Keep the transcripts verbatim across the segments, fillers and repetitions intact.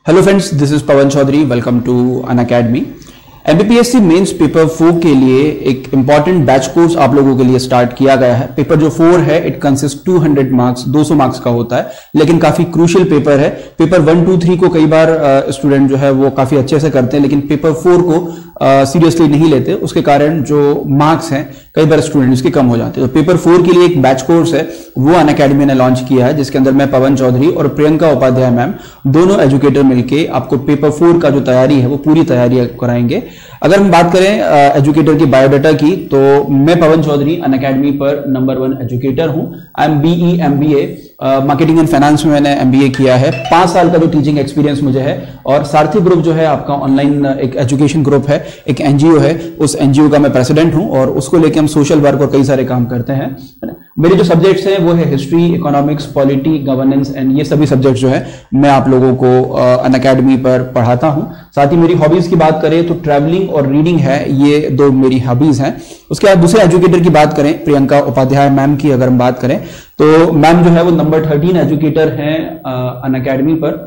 Hello friends, this is Pawan Chaudhary. Welcome to Unacademy. MPPSC mains paper four के लिए एक important batch course आप लोगों के लिए स्टार्ट किया गया है। पेपर जो फोर है it consist two hundred marks, दो सौ मार्क्स का होता है, लेकिन काफी क्रूशियल पेपर है। पेपर वन टू थ्री को कई बार स्टूडेंट जो है वो काफी अच्छे से करते हैं, लेकिन पेपर फोर को सीरियसली uh, नहीं लेते। उसके कारण जो मार्क्स हैं कई बार स्टूडेंट्स के कम हो जाते हैं। तो पेपर फोर के लिए एक बैच कोर्स है, वो अनअकैडमी ने लॉन्च किया है, जिसके अंदर मैं पवन चौधरी और प्रियंका उपाध्याय मैम दोनों एजुकेटर मिलके आपको पेपर फोर का जो तैयारी है वो पूरी तैयारी कराएंगे। अगर हम बात करें एजुकेटर की बायोडाटा की, तो मैं पवन चौधरी अनअकैडमी पर नंबर वन एजुकेटर हूं। I am BE MBA marketing and finance में मैंने एमबीए किया है। पांच साल का जो टीचिंग एक्सपीरियंस मुझे है। और सारथी ग्रुप जो है आपका ऑनलाइन एक एजुकेशन ग्रुप है, एक एनजीओ है, उस एनजीओ का मैं प्रेसिडेंट हूं और उसको लेके हम सोशल वर्क और कई सारे काम करते हैं। मेरे जो सब्जेक्ट्स हैं वो है history, economics, polity, governance and ये सभी सब्जेक्ट जो है मैं आप लोगों को अनअकैडमी पर पढ़ाता हूं। साथ ही मेरी हॉबीज की बात करें तो ट्रैवलिंग और रीडिंग है, ये दो मेरी हॉबीज हैं। उसके बाद दूसरे एजुकेटर की बात करें, प्रियंका उपाध्याय मैम की अगर हम बात करें तो मैम जो है वो नंबर थर्टीन एजुकेटर हैं अनअकैडमी पर।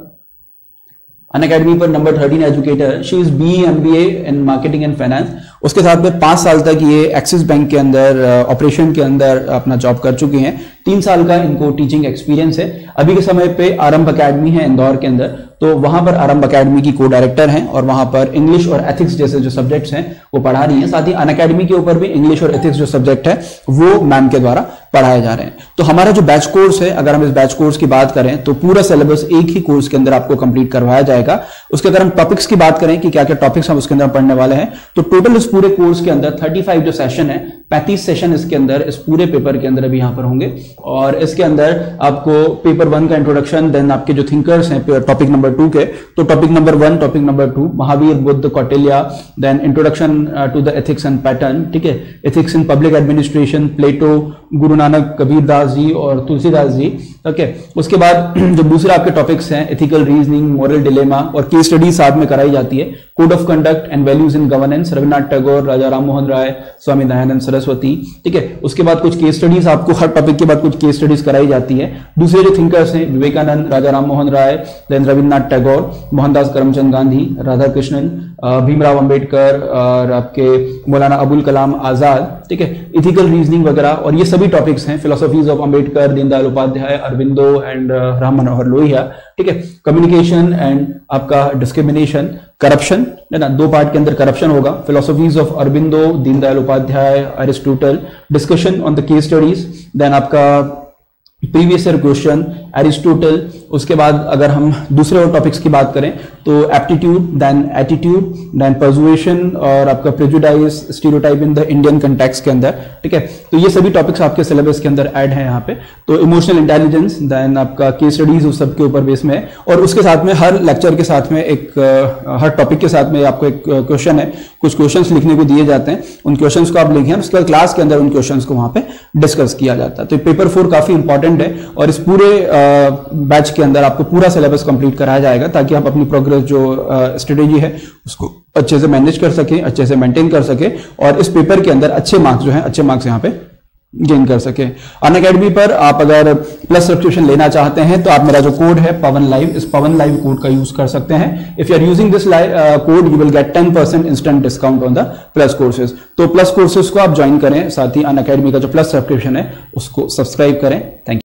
अनअकैडमी पर number thirteen educator. She is B MBA in marketing and finance. उसके साथ में पांच साल तक ये एक्सिस बैंक के अंदर ऑपरेशन के अंदर अपना जॉब कर चुकी हैं। तीन साल का इनको टीचिंग एक्सपीरियंस है। अभी के समय पे आरंभ अकेडमी है इंदौर के अंदर, तो वहां पर आरंभ अकेडमी की को डायरेक्टर हैं और वहां पर इंग्लिश और एथिक्स जैसे जो सब्जेक्ट्स हैं वो पढ़ा रही हैं। साथ ही अनअकैडमी के ऊपर भी इंग्लिश और एथिक्स जो सब्जेक्ट है वो मैम के द्वारा पढ़ाए जा रहे हैं। तो हमारा जो बैच कोर्स है, अगर हम इस बैच कोर्स की बात करें तो पूरा सिलेबस एक ही कोर्स के अंदर आपको कंप्लीट करवाया जाएगा। उसके अगर हम टॉपिक्स की बात करें कि क्या क्या टॉपिक्स हम उसके अंदर पढ़ने वाले हैं, तो टोटल इस पूरे कोर्स के अंदर पैंतीस जो सेशन है, पैंतीस सेशन इसके अंदर इस पूरे पेपर के अंदर अभी यहां पर होंगे। और इसके अंदर आपको पेपर वन का इंट्रोडक्शन, देन आपके जो थिंकर्स हैं टॉपिक नंबर टू के, तो topic number one, topic number two Mahavir, Buddha, Kautilya, then introduction to the ethics and pattern, ठीक है, ethics in public administration, Plato, Guru Nanak, Kabir Das ji और तुलसीदास जी। ओके, उसके बाद जो दूसरे आपके टॉपिक्स हैं, एथिकल रीजनिंग, मोरल डिलेमा और केस स्टडी साथ में कराई जाती है। Code of conduct and values in governance, Rabindranath Tagore, Raja Ram Mohan Roy, Swami Dayanand Saraswati, ठीक है। उसके बाद कुछ केस स्टडीज, आपको हर टॉपिक के बाद कुछ केस स्टडीज कराई जाती है। दूसरे जो थिंकर्स हैं, विवेकानंद, राजा राम मोहन राय, देन रविन्द्रनाथ टैगोर, मोहनदास करमचंद गांधी, राधा कृष्णन, भीमराव अंबेडकर और आपके मौलाना अबुल कलाम आजाद, ठीक है, इथिकल रीजनिंग वगैरह, और ये सभी टॉपिक्स हैं। Philosophies of Ambedkar, Deendayal Upadhyay, Aurobindo and Ram Manohar Lohia, ठीक है। कम्युनिकेशन एंड आपका डिस्क्रिमिनेशन, करप्शन है ना, दो पार्ट के अंदर करप्शन होगा। Philosophies of Aurobindo, Deendayal Upadhyay, Aristotle, discussion on the case studies, then आपका प्रीवियस ईयर क्वेश्चन, एरिस्टोटल। उसके बाद अगर हम दूसरे और टॉपिक्स की बात करें तो aptitude, then attitude, then persuasion और आपका prejudice, stereotype in the Indian context के अंदर, ठीक है। तो ये सभी टॉपिक्स आपके सिलेबस के अंदर ऐड हैं यहाँ पे। तो इमोशनल इंटेलिजेंस, देन आपका केस स्टडीज उस सब के ऊपर बेस में है। और उसके साथ में हर लेक्चर के साथ में एक, हर टॉपिक के साथ में आपको एक क्वेश्चन है, कुछ क्वेश्चंस लिखने को दिए जाते हैं, उन क्वेश्चंस को आप लिखें, उसके बाद क्लास के अंदर उन क्वेश्चंस को वहां पे डिस्कस किया जाता है। तो पेपर फोर काफी इंपॉर्टेंट है और इस पूरे बैच के अंदर आपको पूरा सिलेबस कंप्लीट कराया जाएगा, ताकि आप अपनी प्रोग्रेस जो स्ट्रेटेजी है उसको अच्छे से मैनेज कर सके, अच्छे से मेंटेन कर सके और इस पेपर के अंदर अच्छे मार्क्स जो है अच्छे मार्क्स यहाँ पे गेन कर सके। अनअकैडमी पर आप अगर प्लस सब्सक्रिप्शन लेना चाहते हैं तो आप मेरा जो कोड है पवन लाइव, इस पवन लाइव कोड का यूज कर सकते हैं। If you are using this code you will get ten percent instant discount on the plus courses. तो प्लस कोर्सेज को आप ज्वाइन करें, साथ ही अनअकैडमी का जो प्लस सब्सक्रिप्शन है उसको सब्सक्राइब करें। Thank you.